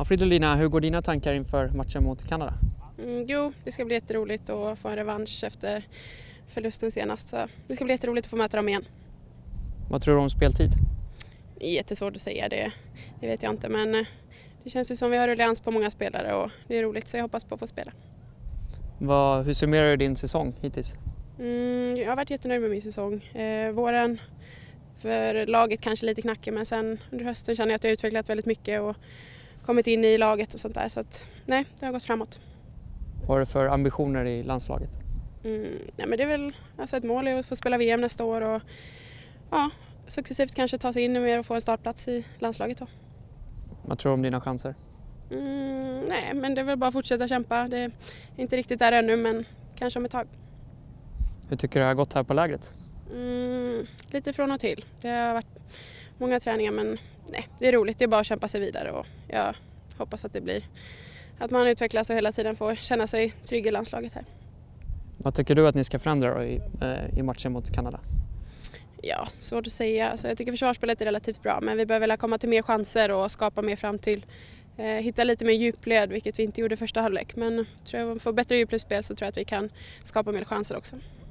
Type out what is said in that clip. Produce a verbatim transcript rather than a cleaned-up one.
Ja, Fridolina, hur går dina tankar inför matchen mot Kanada? Mm, jo, det ska bli jätteroligt att få en revansch efter förlusten senast. Så det ska bli jätteroligt att få möta dem igen. Vad tror du om speltid? Det är jättesvårt att säga det, det vet jag inte. Men det känns ju som vi har ruljans på många spelare och det är roligt så jag hoppas på att få spela. Vad, hur summerar du din säsong hittills? Mm, jag har varit jättenöjd med min säsong. Eh, våren för laget kanske lite knackig men sen under hösten känner jag att jag har utvecklat väldigt mycket och kommit in i laget och sånt där. Så att, nej, det har gått framåt. Vad har du för ambitioner i landslaget? Mm, ja, men det är väl alltså ett mål är att få spela V M nästa år och ja, successivt kanske ta sig in mer och få en startplats i landslaget då. Vad tror du om dina chanser? Mm, nej, men det är väl bara att fortsätta kämpa. Det är inte riktigt där ännu men kanske om ett tag. Hur tycker du det har gått här på lägret? Mm, lite från och till. Det har varit många träningar men nej, det är roligt. Det är bara att kämpa sig vidare och jag hoppas att det blir att man utvecklas och hela tiden får känna sig trygg i landslaget här. Vad tycker du att ni ska förändra då i, eh, i matchen mot Kanada? Ja, svårt att säga. Alltså, jag tycker försvarsspelet är relativt bra men vi behöver komma till mer chanser och skapa mer fram till. Eh, hitta lite mer djupled vilket vi inte gjorde första halvlek men tror jag får bättre djupledsspel så tror jag att vi kan skapa mer chanser också.